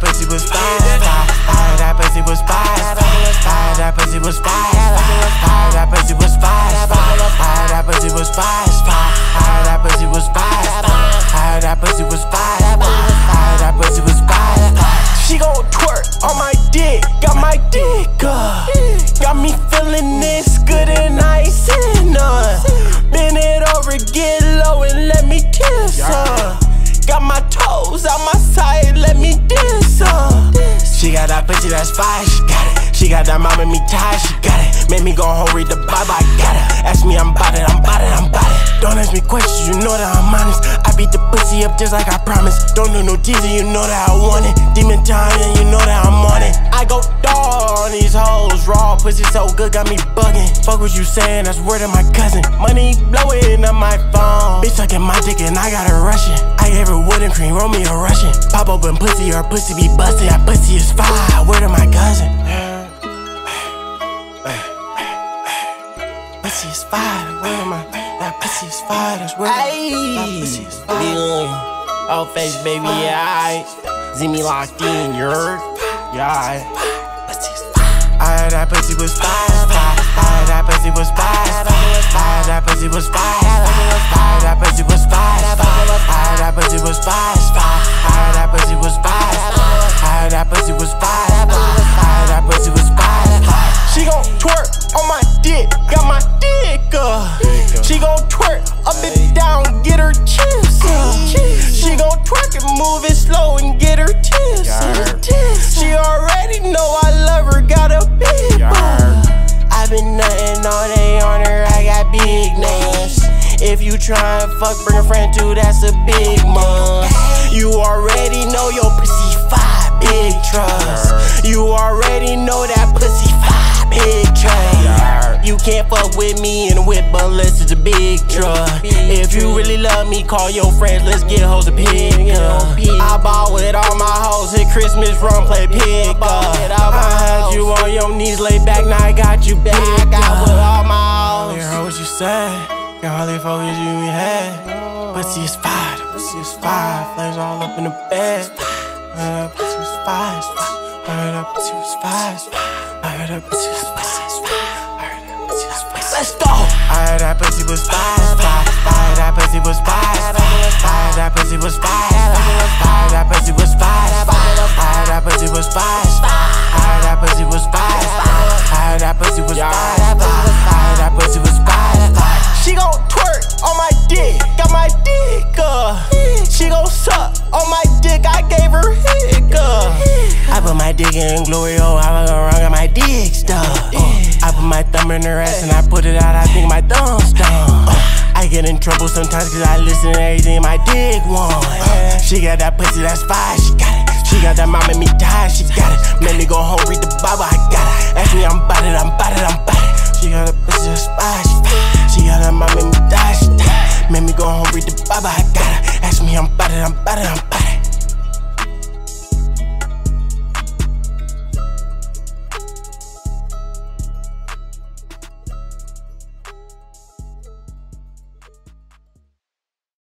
pussy was fire. That pussy was fire. That pussy was fire. That pussy was fire. That pussy was fire. That pussy was fire. That pussy was fire. That pussy was fire. She gon' twerk on my dick, got my dick up. Got me feeling this good and I ain't saying none. Bend it over, get low and let me kiss her. Got my toes out my side, let me dance her. She got that pussy that's fire, she got it. She got that mama me tired, she got it. Made me go home, read the Bible, I got it. Ask me, I'm bout it, I'm bout it, I'm bout it. Don't ask me questions, you know that I'm honest. I beat the pussy up just like I promised. Don't do no teasing, you know that I want it. Demon time, and you know that I'm on it. I go dog on these hoes, raw pussy so good, got me bugging. Fuck what you saying, that's word of my cousin. Money blowing up my phone. Bitch sucking my dick and I got her rushing. I gave her wood and cream, roll me a Russian. Pop open pussy, her pussy be busted. That pussy is fire, word of my cousin. Pussy is fire, word of my. That pussy is fire, that's word of my. That pussy is fire. Oh, face, baby, yeah, ZEME locked in, you heard? Yeah, pussy is fire. That pussy was fire. That pussy was fire. That pussy was fire. That pussy was fire. That pussy was fire. That pussy was fire. That pussy was fire. That pussy was fire. She gon' twerk on my dick, got my dick up. She gon' twerk up and down, get her chips up. She gon' twerk and move it slow and get her tips up. She already know I love her, got a big bone. I been nuttin' all day on her, I got big names. If you try and fuck, bring a friend too, that's a big month. You already know your pussy fire, big trust. You already know that pussy fire, big trust. You can't fuck with me in a whip unless it's a big truck. If you really love me, call your friends, let's get hoes to pick up. I ball with all my hoes, hit Christmas run, play pick up. I had you on your knees, lay back, now I got you back up with all my hoes. You heard what you said, can hardly focus you in your head. Pussy is fire, pussy is fire, flames all up in the bed. Pussy is fire, I heard that pussy was fire, I heard that pussy was fire. Let's go! I heard that pussy was fire. I heard that pussy was fire. I heard that pussy was fire. I heard that pussy was fire. I heard that pussy was fire. I heard that pussy was fire. I heard that pussy was fire. I heard that pussy was fire. She gon' twerk on my dick, got my dick up. She gon' suck on my dick, I gave her hiccup. I put my dick in glory, oh, I was gonna run, got my dick stuck. I put my thumb in her ass and I put it out, I think my thumb's done. I get in trouble sometimes cause I listen to everything my dick want. She got that pussy that's fire, she got it. She got that mama me tired, she got it. Made me go home, read the Bible, I got it. Ask me, I'm bout it, I'm bout it, I'm bout it. She got that pussy that's fire, she got it. She got that mama me tired, she got it. Made me go home, read the Bible, I got it. Ask me, I'm bout it, I'm bout it, I'm bout it.